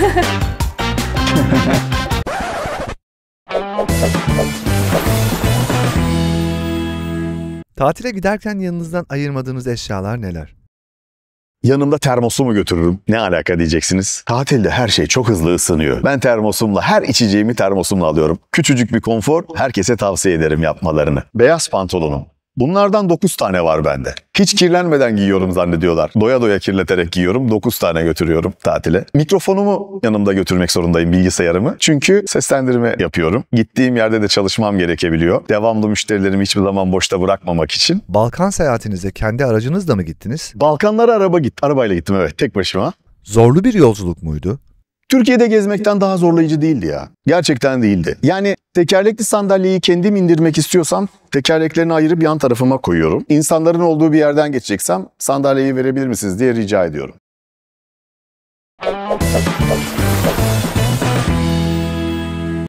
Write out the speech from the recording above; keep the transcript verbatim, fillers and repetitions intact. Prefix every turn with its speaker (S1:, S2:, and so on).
S1: Tatile giderken yanınızdan ayırmadığınız eşyalar neler?
S2: Yanımda termosumu götürürüm. Ne alaka diyeceksiniz? Tatilde her şey çok hızlı ısınıyor. Ben termosumla, her içeceğimi termosumla alıyorum. Küçücük bir konfor, herkese tavsiye ederim yapmalarını. Beyaz pantolonum. Bunlardan dokuz tane var bende. Hiç kirlenmeden giyiyorum zannediyorlar. Doya doya kirleterek giyiyorum. dokuz tane götürüyorum tatile. Mikrofonumu yanımda götürmek zorundayım, bilgisayarımı. Çünkü seslendirme yapıyorum. Gittiğim yerde de çalışmam gerekebiliyor. Devamlı müşterilerimi hiçbir zaman boşta bırakmamak için.
S1: Balkan seyahatinize kendi aracınızla mı gittiniz?
S2: Balkanlara araba git. Arabayla gittim, evet, tek başıma.
S1: Zorlu bir yolculuk muydu?
S2: Türkiye'de gezmekten daha zorlayıcı değildi ya. Gerçekten değildi. Yani tekerlekli sandalyeyi kendim indirmek istiyorsam tekerleklerini ayırıp yan tarafıma koyuyorum. İnsanların olduğu bir yerden geçeceksem sandalyeyi verebilir misiniz diye rica ediyorum.